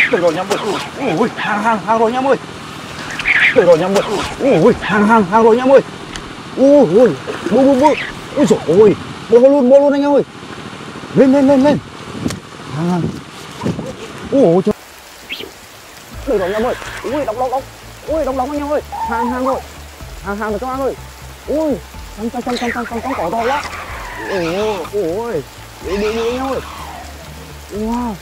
Được rồi nha em ơi. Ui, hàng rồi nha em ơi. Được rồi nha em ơi. Ui, hàng rồi nha em ơi. Ui, bơ. Ui dồi ôi, bơ luôn anh em ơi. Lên. Hàng. Ui trời. Được rồi nha em ơi. Ui, đóng. Ui, đóng anh em ơi. Hàng rồi. Hàng rồi cho anh ơi. Ui, trong cỏ to quá. Ôi, đi anh em ơi. Wow.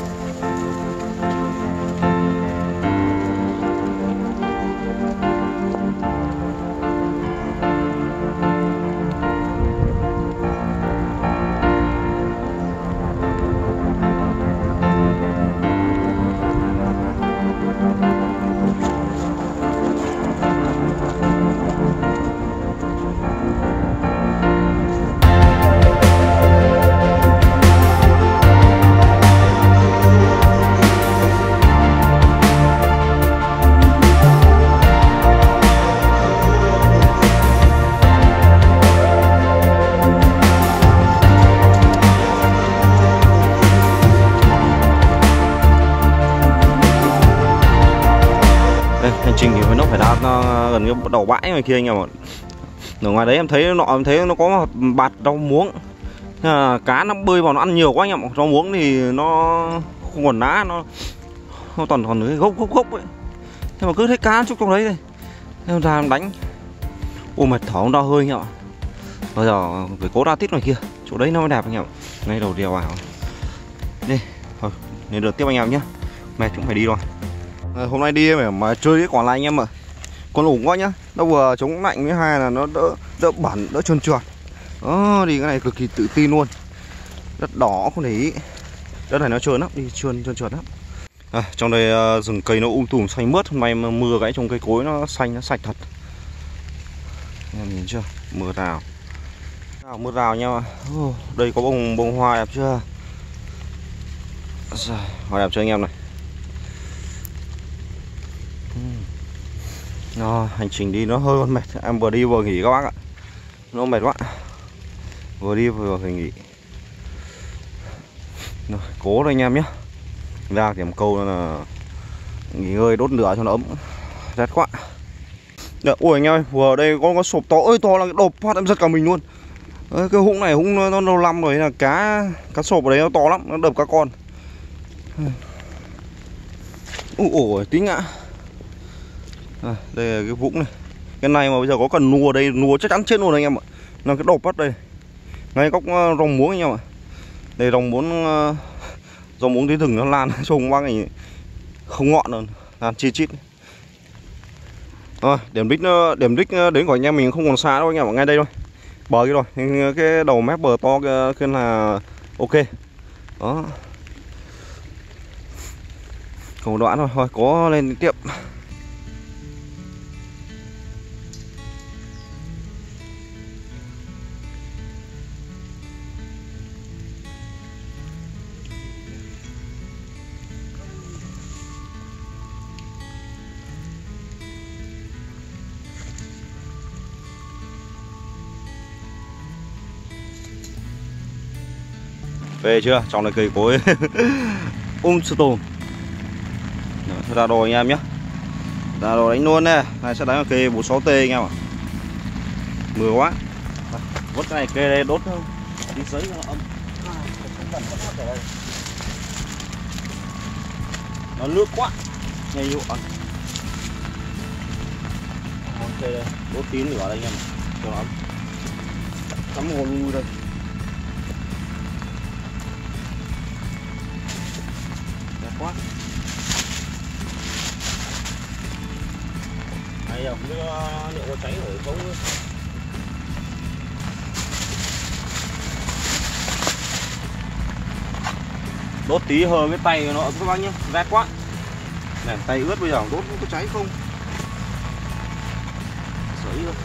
Hành trình thì nó phải ra gần cái đầu bãi ngoài kia anh em ạ. Ở ngoài đấy em thấy nó có bạt rau muống. Cá nó bơi vào nó ăn nhiều quá anh em ạ. Rau muống thì nó không còn lá, nó toàn còn cái gốc ấy. Nhưng mà cứ thấy cá chút trong đấy thôi. Em ra em đánh. Ôi mệt thở không đau hơi anh em ạ. Bây giờ phải cố ra tít ngoài kia. Chỗ đấy nó mới đẹp anh em ạ. Ngay đầu đèo vào. Đi, thôi, nên được tiếp anh em nhé. Mệt cũng phải đi rồi. Hôm nay đi mà chơi cái còn lại anh em ạ. Còn ủng quá nhá. Nó vừa chống lạnh với hai là nó đỡ bẩn, đỡ trơn trượt. Đó, đi cái này cực kỳ tự tin luôn. Đất đỏ không để ý. Đất này nó trơn lắm, đi trơn trượt lắm. Trong đây rừng cây nó tùm xanh mướt. Hôm nay mưa gãy trong cây cối nó xanh, nó sạch thật. Em nhìn chưa? Mưa rào. Mưa rào nha. Đây có bông hoa đẹp chưa? Hoa đẹp chưa anh em này? Hành trình đi nó hơi mệt. Em vừa đi vừa nghỉ các bác ạ. Nó mệt quá. Vừa đi vừa phải nghỉ. Rồi, cố đây anh em nhé. Ra điểm câu là nghỉ ngơi đốt lửa cho nó ấm. Rét quá. Ui anh em ơi, vừa đây có sộp to ơi, to là cái đột phát em giật cả mình luôn. Cái hũng này nó lâu lắm rồi, là cá sộp ở đấy nó to lắm, nó đập các con. Ôi tí ngã. Đây là cái vũng này. Cái này mà bây giờ có cần nua đây, nua chắc chắn chết luôn anh em ạ. Là cái đột bắt đây. Ngay góc rong muống anh em ạ. Đây rong muống tí rừng nó lan trông bác này không ngọn rồi, lan chi chít. Rồi, điểm đích đến của anh em mình không còn xa đâu anh em ạ, ngay đây thôi. Bờ kia rồi, cái đầu mép bờ to kia là ok. Đó. Cầu đoạn rồi, thôi có lên tiếp. Về chưa? Trong này cây cối tùm. Thôi ra đồ anh em nhé. Ra đồ đánh luôn nè. Này sẽ đánh vào cây 46T anh em ạ. Mưa quá. Vốt cái này cây đây đốt đi sấy cho nó âm. Nó nước quá. Ngay dụ ăn. Ok đây, đốt tí nữa đây anh em. Cho nó ấm. Cắm hồ lui đây. Quá. Này giờ không biết liệu có cháy ở không. Đốt tí hơ cái tay nó ấm các bác nhé, rét quá. Này tay ướt bây giờ đốt có cháy không? Sấy rồi.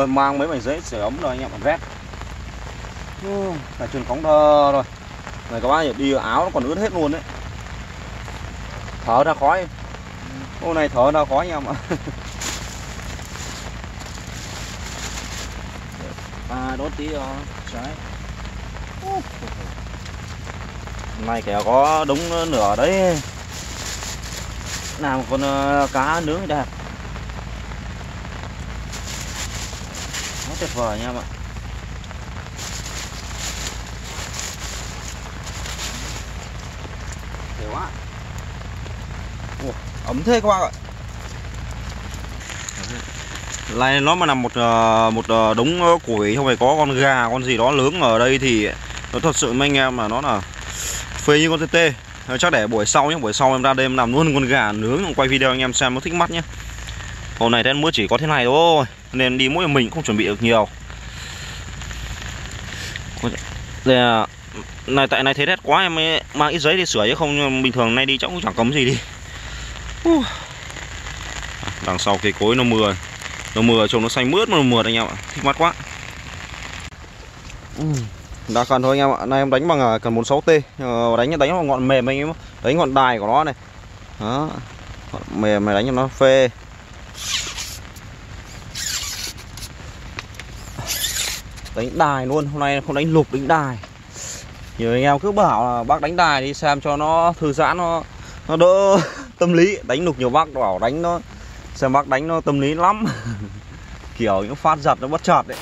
mang mấy mảnh giấy sưởi ấm rồi anh em, rét. Cả chân phóng thơ rồi. Này các bác đi áo nó còn ướt hết luôn đấy. Thở ra khói. Hôm nay thở ra khói anh em ạ. Đốt tí trái. Này kẻ có đúng nửa đấy. Làm một con cá nướng đẹp. Nó tuyệt vời nha em ạ. Thế quá. Ấm thế các bác ạ. Này nó mà nằm một đống củi, không phải có con gà con gì đó nướng ở đây thì nó thật sự mấy anh em mà nó là phê như con tê. Chắc để buổi sau nhé, buổi sau em ra đêm làm luôn con gà nướng, quay video anh em xem nó thích mắt nhé. Hôm nay đến mới chỉ có thế này thôi nên đi mỗi mình không chuẩn bị được nhiều. Đây này, tại này thấy rét quá em mới mang ít giấy để sửa, chứ không bình thường nay đi chắc cũng chẳng cấm gì đi. Đằng sau cây cối nó mưa trông nó xanh mướt mà mượt anh em ạ, thích mắt quá. Đã cần thôi anh em ạ. Nay em đánh bằng cần 46T, đánh vào ngọn mềm anh em, đánh ngọn đài của nó này. Đó, ngọn mềm này đánh cho nó phê. Đánh đài luôn, hôm nay không đánh lục, đánh đài. Nhiều anh em cứ bảo là bác đánh đài đi xem cho nó thư giãn, nó đỡ tâm lý. Đánh lục nhiều bác bảo đánh nó, xem bác đánh nó tâm lý lắm. Kiểu những phát giật nó bất chợt đấy.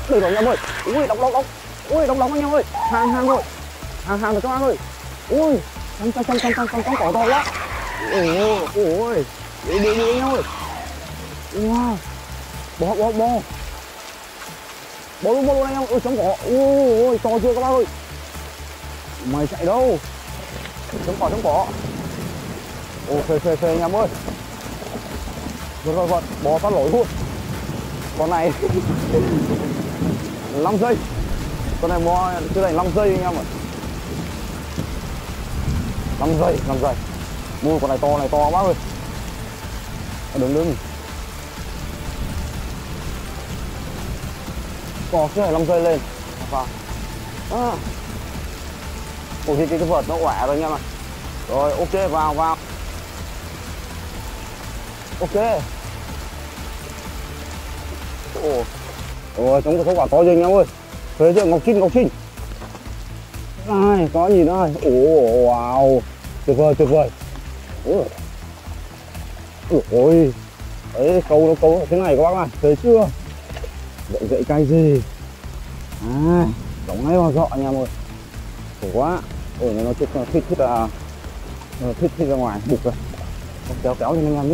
Được rồi anh em ơi. Ui đóng. Ui đóng anh em ơi. Hàng rồi. Hàng được các bác ơi. Ui trong cỏ to quá. Ôi đi anh em ơi. Wow. Bò luôn anh em. Ôi trong cỏ. Ôi to chưa các bác ơi. Mày chạy đâu? Trong cỏ. Ồ phê anh em ơi. Rồi bò phát lỗi luôn. Con này 5 giây. Con này bò chưa đầy 5 giây anh em ạ. 5 giây. Mua con này to bác ơi. Đừng. Cò chưa đầy 5 giây lên. Vào. Ủa cái vợt nó quẻ rồi anh em ạ. Rồi ok vào. Ok. Ôi trong cái quả to rồi anh em ơi. Thế chưa Ngọc Trinh. Ai có gì nữa. Wow. Tuyệt vời. Ôi. Đấy câu thế này các bác này, thấy chưa? Gậy cây gì? Đóng ngay vào dọ anh em ơi. Khổ quá. Ôi nó thích ra ngoài bục rồi. Kéo cho anh em nhé.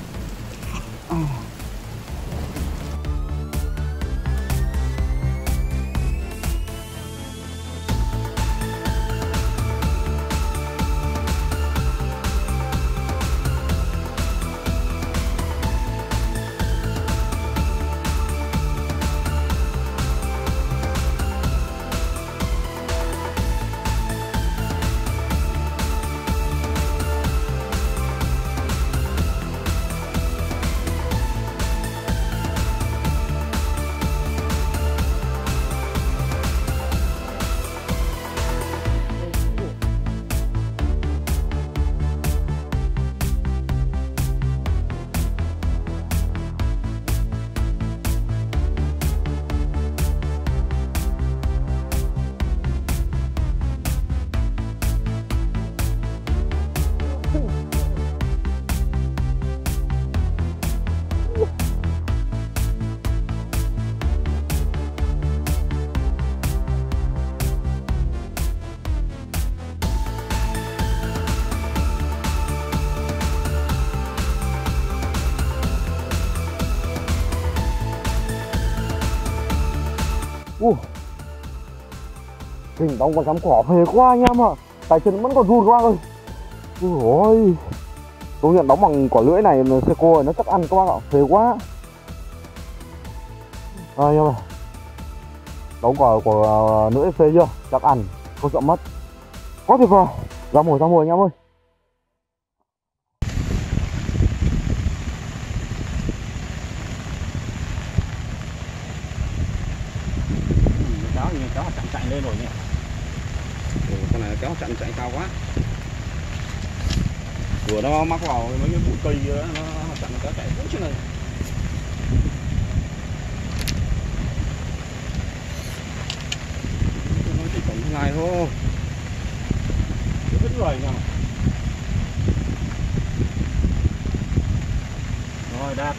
Kinh đóng con cắm cỏ phê quá anh em ạ. Tay chân vẫn còn run quá ơi. Ôi công nhận đóng bằng quả lưỡi này xe cô này nó chắc ăn các bác ạ, phê quá. Anh em ơi, đóng quả lưỡi phê chưa, chắc ăn không sợ mất, quá tuyệt vời. Ra mồi anh em ơi. Kéo chạy lên rồi nhỉ. Con này kéo chạy cao quá. Vừa nó mắc vào mấy cái bụi cây đó, nó kéo chạy vút trên này. Nó chỉ còn thế này thôi. Rất rồi nha. Rồi đạt.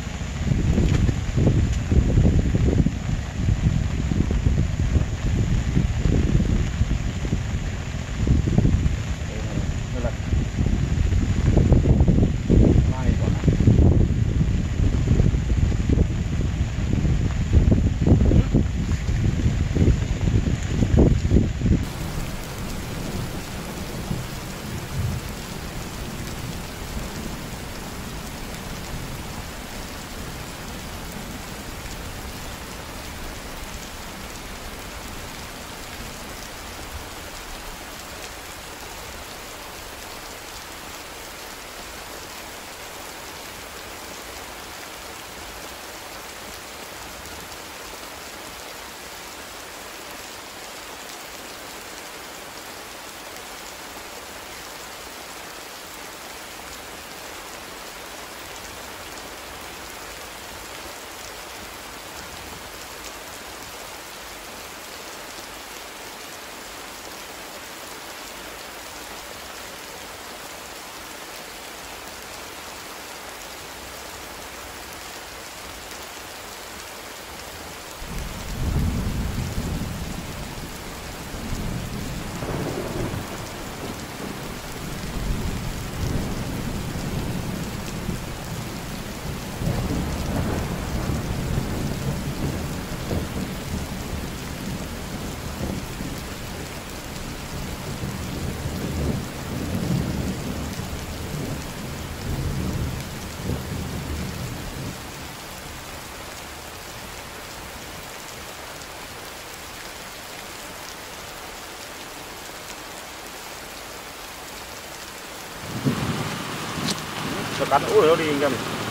Cho cắn ủi nó đi anh em.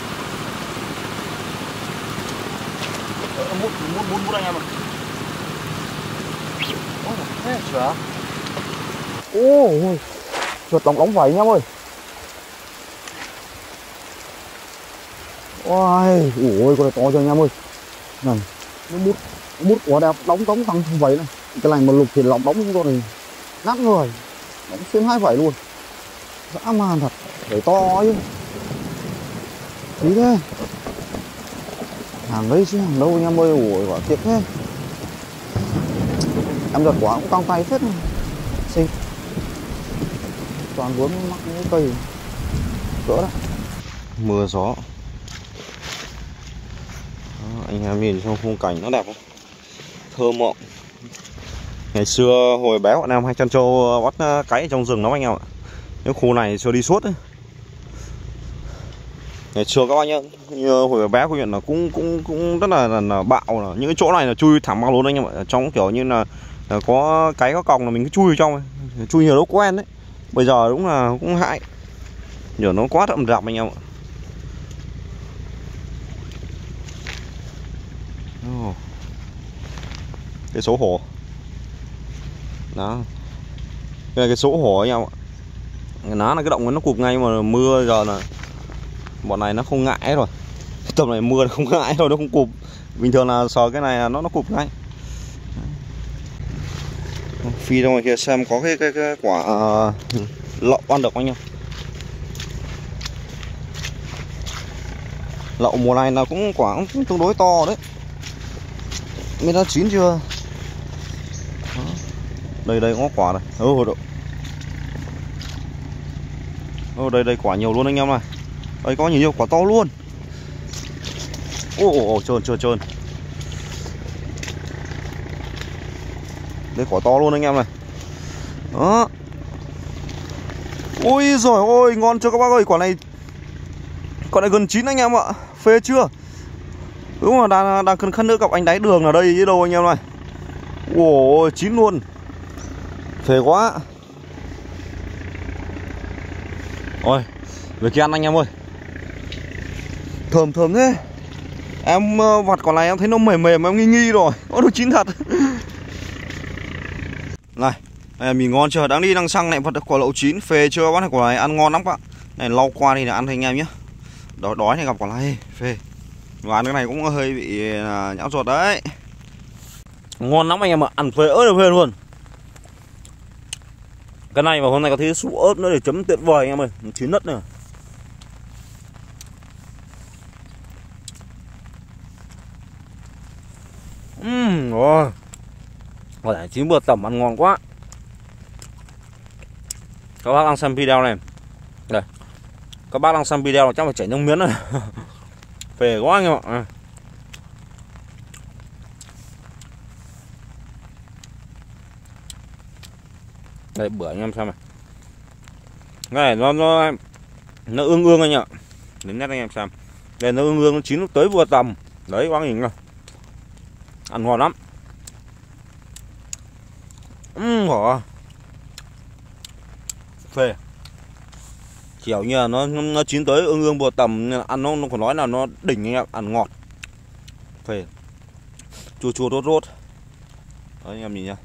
Mút anh em ạ. Thế chửa. Ôi, chuột lóng lóng vậy anh em ơi. Ôi, ôi con này to cho anh em ơi. Này, nó mút quá đẹp, đóng thằng vậy này. Cái này mà lục thì lóng đóng chúng tôi này nát người. Đóng xuyên 2 vảy luôn. Dã man thật, phải to chứ. Tí thế. Hàng đấy chứ hàng đâu anh em ơi, ủa quả thiệt thế. Em giật quả cũng căng tay phết. Xinh. Toàn vốn mắc những cái cây cỡ đó. Mưa gió. Đó, anh em nhìn trong khung cảnh nó đẹp không? Thơ mộng. Ngày xưa hồi bé bọn em hay chăn trâu bắt cái ở trong rừng lắm anh em ạ. Cái khu này xưa đi suốt ấy. Ngày xưa các anh nhá, như hồi bé của huyện là cũng rất là bạo, là những cái chỗ này là chui thẳng vào luôn anh em ạ. Trong kiểu như là có cái có còng là mình cứ chui trong ấy. Chui nhiều lúc quen đấy. Bây giờ đúng là cũng hại. Giờ nó quá rậm rạp anh em ạ. Cái số hổ. Đó. Cái này cái số hổ anh em ạ. Nó là cái động nó cụp ngay mà mưa giờ là bọn này nó không ngại rồi. Tầm này mưa nó không ngại rồi, nó không cụp. Bình thường là sờ cái này là nó cụp ngay. Phi ra ngoài kia xem có cái quả lậu ăn được anh em. Lậu mùa này là cũng quả cũng tương đối to đấy. Biết nó chín chưa? Đó. Đây có quả này. Đây quả nhiều luôn anh em này. Đây có nhiều quả to luôn. Trơn. Đây quả to luôn anh em này. Đó. Ôi giời ơi, ngon chưa các bác ơi, quả này gần chín anh em ạ. Phê chưa? Đúng là đang cần khăn nữa gặp anh đáy đường ở đây chứ đâu anh em này. Ôi chín luôn. Phê quá. Ôi, về kia ăn anh em ơi. Thơm thế. Em vặt quả này em thấy nó mềm em nghi rồi. Nó chín thật. Này, mình ngon chưa? Đang đi đang xăng này vặt được quả lậu chín, phê chưa bác này, quả này ăn ngon lắm các bạn. Này lau qua đi là ăn thôi anh em nhé. Đói này gặp quả này phê. Và ăn cái này cũng hơi bị nhão ruột đấy. Ngon lắm anh em ạ, ăn phê ớt là phê luôn. Cái này mà hôm nay có thấy súp ớt nữa để chấm tuyệt vời anh em ơi, chín đất nữa. Rồi. Quả này chín bữa tẩm ăn ngon quá. Các bác đang xem video này. Đây. Các bác đang xem video là chắc phải chảy nước miếng này. Phê quá anh em ạ. Đây bữa anh em xem này. Cái này nó ương anh ạ. Đến nét anh em xem. Đây nó ương nó chín lúc tới vừa tầm. Đấy các bác nhìn coi. Ăn ngon lắm. Phê. Kiểu như là nó chín tới ương vừa tầm, ăn nó còn nói là nó đỉnh anh em, ăn ngọt. Phê. Chua rốt. Đấy anh em nhìn nhá.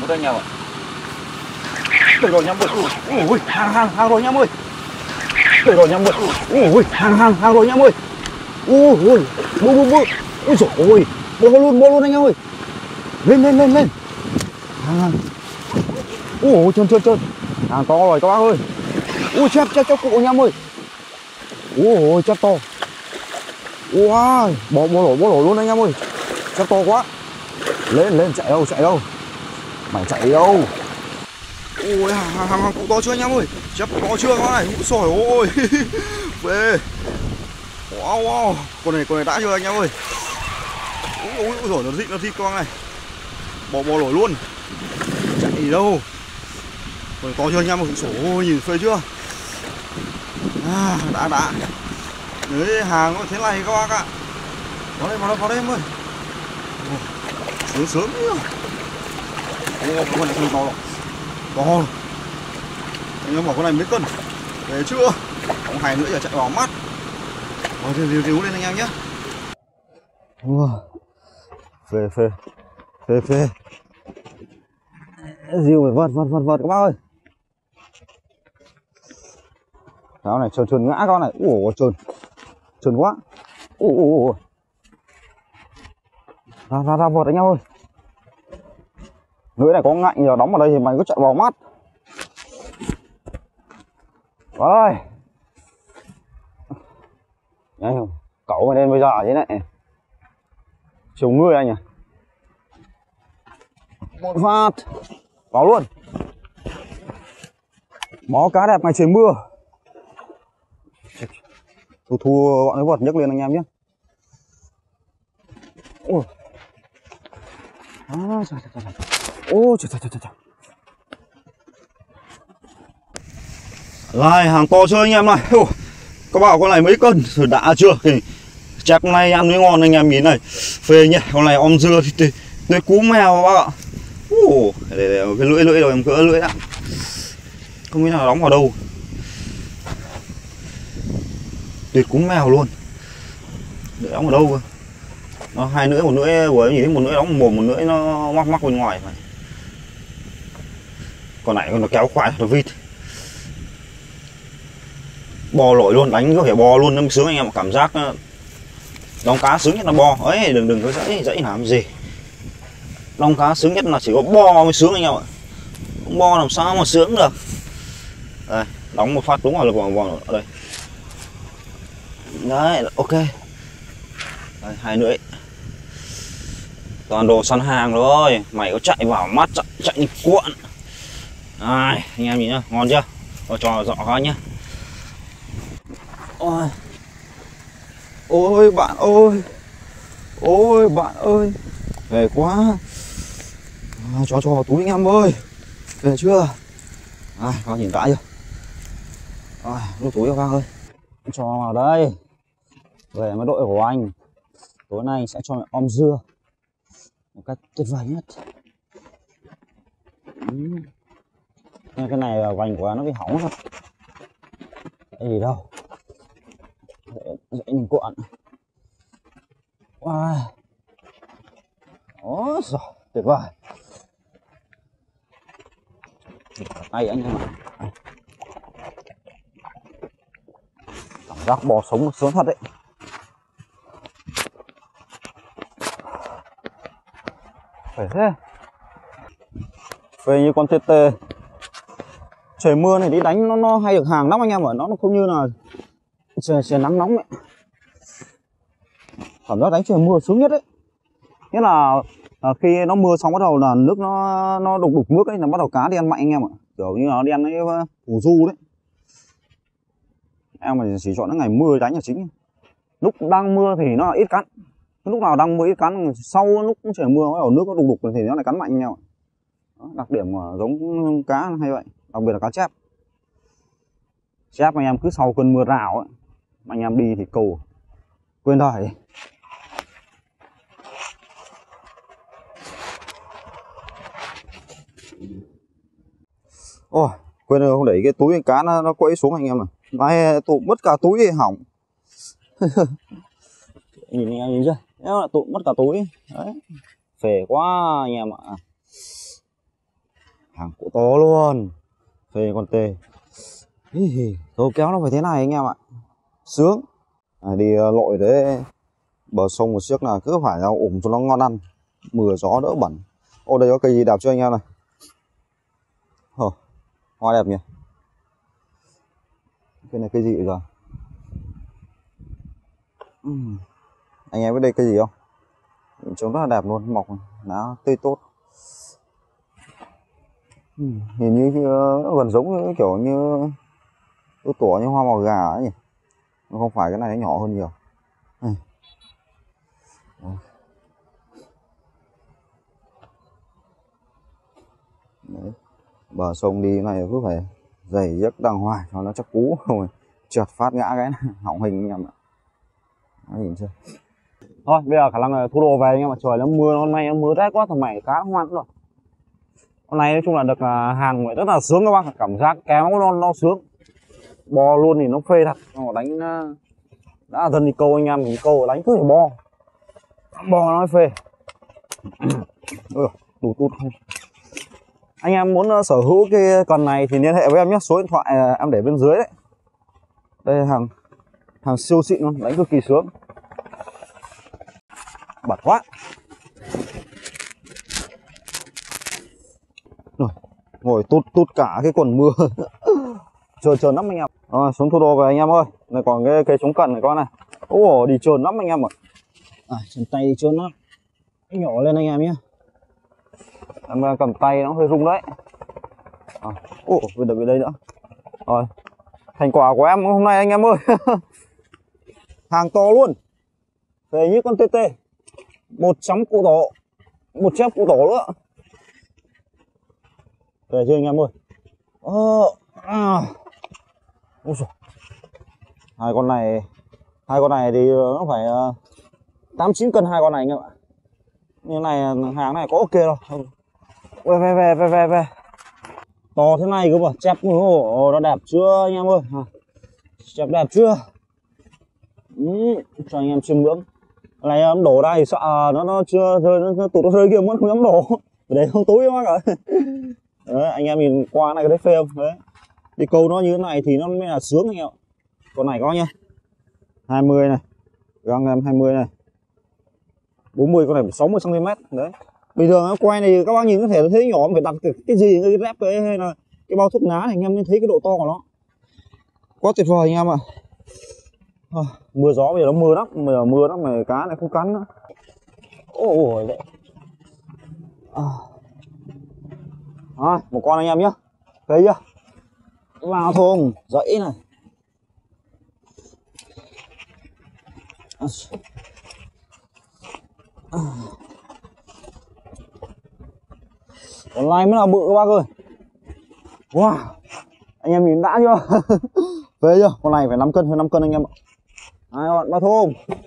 một anh em ạ. Được rồi nhá ơi. Ui, hàng rồi nhá ơi. Được rồi nhá ơi. Ui, hàng rồi nhá ơi. Ui, bu. Ui giời ơi, bo luôn anh em ơi. Lên. Hàng. Ui, trơn. Hàng to rồi các bác ơi. Ui, chép cụ anh em ơi. Ui, chép to. Wow, bỏ lỗ luôn anh em ơi. Chép to quá. Lên, chạy đâu. Mày chạy đâu? Ui, hàng cụ to chưa anh em ơi? Chép to chưa các bác này? Úi xồi ôi. Về. Wow, con này đã chưa anh em ơi? Ui rồi nó thịt con này. Bỏ lỗi luôn. Chạy đâu? Còn to chưa anh em ơi? Ôi nhìn phê chưa? À, đã. Đấy, hàng nó thế này các bác ạ. Vào đây em ơi. Sớm nhá. Con này to rồi. To. Anh em bảo con này mấy cân? Về chưa? Còn 2 nữa giờ chạy vào mắt. Review lên anh em nhé. Phê. Rìu phải vợt các bác ơi. Cái này trơn ngã con này. Ủa trơn quá. Ủa. Ra vợt anh em ơi. Lưỡi này có ngạnh giờ đóng vào đây thì mày cứ chạy vào mắt. Ơi. Đấy không? Cẩu mày lên bây giờ thế này. Chiều ngươi anh à. Một phát. Vào luôn. Bó cá đẹp ngày trời mưa. Tôi thua bọn ấy vật nhấc lên anh em nhé. Ôi. Ôi trời. Rồi hàng to chưa anh em này. Có bảo con này mấy cân rồi đã chưa thì chắc con này ăn mới ngon anh em nhìn này. Phê nhỉ. Con này om dưa thì tươi cú mèo bác ạ. Để cái lưỡi rồi em cỡ lưỡi đã. Không biết nào đóng vào đâu. Tuyệt cú mèo luôn. Để đóng vào đâu cơ. Nó 2 lưỡi, 1 lưỡi của em nhìn thấy 1 lưỡi đóng mồm, 1 lưỡi nó mắc bên ngoài này. Còn này nó kéo khoai nó vít. Bò lội luôn, đánh có thể bò luôn nó mới sướng anh em, cảm giác đóng cá sướng nhất là bò. Ấy đừng có dãy làm gì. Đóng cá sướng nhất là chỉ có bò mới sướng anh em ạ. Bò làm sao mà sướng được. Đây, đóng một phát đúng là bò ở đây. Đấy, ok. Đây, 2 lưỡi. Toàn đồ săn hàng rồi. Mày có chạy vào mắt chạy đi cuộn. Ai, anh em nhìn nhá, ngon chưa? Rồi cho dọ các nhá. Ôi bạn ơi. Ôi bạn ơi. Về quá. Cho vào túi anh em ơi. Về chưa? Các nhìn đã chưa? Lúc túi các ơi. Cho vào đây. Về với đội của anh. Tối nay sẽ cho mẹ om dưa một cách tuyệt vời nhất. Cái này vành của nó bị hỏng rồi. Cái gì đâu. Dễ mình cuộn. Ôi giời, tuyệt vời. Tay anh em ạ. Cảm giác bò sống sướng thật đấy. Phải thế. Về như con tê tê. Trời mưa này đi đánh nó hay được hàng lắm anh em ạ. Nó không như là trời nắng nóng ấy. Cảm giác đánh trời mưa sướng nhất đấy. Nghĩa là khi nó mưa xong bắt đầu là nước nó đục nước ấy là bắt đầu cá đi ăn mạnh anh em ạ. Kiểu như nó đi ăn cái củ du đấy. Em mà chỉ chọn những ngày mưa đánh là chính. Lúc đang mưa thì nó ít cắn. Lúc nào đang mưa ít cắn, sau lúc trời mưa bắt đầu nước nó đục thì nó lại cắn mạnh anh em ạ. Đó, đặc điểm giống cá hay vậy, đặc biệt là cá chép. Chép anh em cứ sau cơn mưa rào ấy, anh em đi thì cầu quên đời. Ôi, quên rồi không đẩy cái túi cá nó quẫy xuống anh em à. Nay tụt mất cả túi thì hỏng. Nhìn anh em nhìn chưa? Nếu là tụt mất cả túi. Đấy. Phê quá anh em ạ. Hàng cỗ to luôn. Phê con tê. Câu kéo nó phải thế này anh em ạ. Sướng. Đi lội đấy bờ sông một chiếc là cứ phải nào ủng cho nó ngon ăn. Mưa gió đỡ bẩn. Ô đây có cây gì đẹp chưa anh em này. Hoa đẹp nhỉ. Cái này cây gì rồi? Anh em biết đây cây gì không? Trông rất là đẹp luôn, mọc lá tươi tốt. Nhìn như nó gần giống như kiểu như tủa như hoa màu gà ấy nhỉ. Nó không phải, cái này nó nhỏ hơn nhiều. Đấy. Bờ sông đi này cứ phải giày dép đàng hoàng cho nó chắc cú rồi trượt phát ngã cái hỏng hình anh em ạ. Đó, nhìn chưa. Thôi bây giờ khả năng là thu đồ về anh em ạ. Trời nó mưa, hôm nay nó mưa rét quá, thằng mày cá ngoan rồi. Hôm nay nói chung là được hàng rất là sướng các bác, cảm giác kéo nó sướng. Bo luôn thì nó phê thật, nó đánh đã dân đi câu anh em, thì câu đánh cứ phải bo nó phê. Đủ tút không. Anh em muốn sở hữu cái con này thì liên hệ với em nhé, số điện thoại em để bên dưới đấy. Đây hàng siêu xịn luôn, đánh cực kỳ sướng. Bật quá. Rồi, ngồi tút cả cái quần mưa. Trơn lắm anh em. Rồi, xuống thu đồ về anh em ơi. Này còn cái cây chống cần này con này. Ồ, đi trơn lắm anh em ạ. Chân tay đi trơn lắm. Nhỏ lên anh em nhé. Em cầm tay nó hơi rung đấy. Được về đây nữa. Rồi, thành quả của em hôm nay anh em ơi. Hàng to luôn. Về như con TT. Một chấm cụ tổ, một chép cụ tổ nữa. Về chưa anh em ơi. Hai con này thì nó phải 8-9 cân hai con này anh em ạ. Như này hàng này có ok rồi. Về. To thế này cơ mà, chép nó đẹp chưa anh em ơi. Chép đẹp chưa. Cho anh em chiêm ngưỡng. Này em đổ ra thì sợ nó chưa rơi, nó tụt nó rơi kia vẫn không dám đổ. Để không tối quá cả. Đấy, anh em nhìn qua này có thấy phê không? Đấy. Đi câu nó như thế này thì nó mới là sướng anh em ạ. Con này có nhá. 20 này. Găng em 20 này. 40, con này 60 cm đấy. Bình thường nó quay này các bác nhìn có thể thấy nhỏ, phải đặt cái gì, cái rép cái hay là cái bao thuốc lá này anh em mới thấy cái độ to của nó. Quá tuyệt vời anh em ạ. Mưa gió bây giờ nó mưa lắm, mưa lắm mà cá này không cắn nữa. Ôi đấy. Một con anh em nhá. Thấy chưa? Vào thùng dãy này. Con này mới là bự các bác ơi. Wow. Anh em nhìn đã chưa? Về chưa? Con này phải 5 cân, hơn 5 cân anh em ạ. Hai con, 3 thùng.